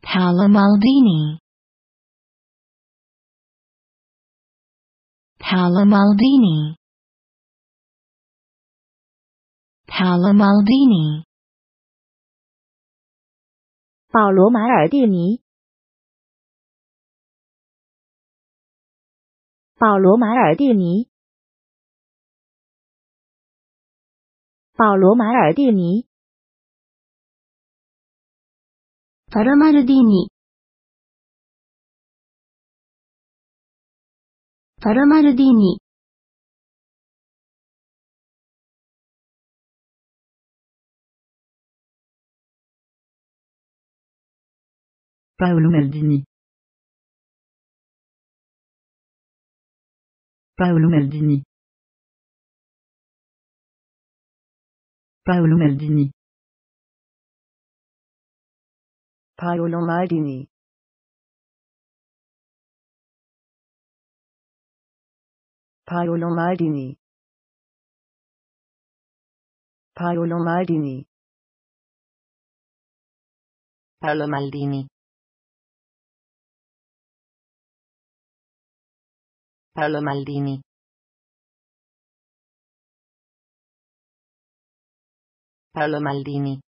Paolo Maldini. Paolo Maldini. Paolo Maldini. 保罗·马尔蒂尼。保罗·马尔蒂尼。保罗·马尔蒂尼。 Paramaldini. Paramaldini. Paolo Maldini. Paolo Maldini. Paolo Maldini. Paolo Maldini. Paolo Maldini. Paolo Maldini. Paolo Maldini. Paolo Maldini. Paolo Maldini.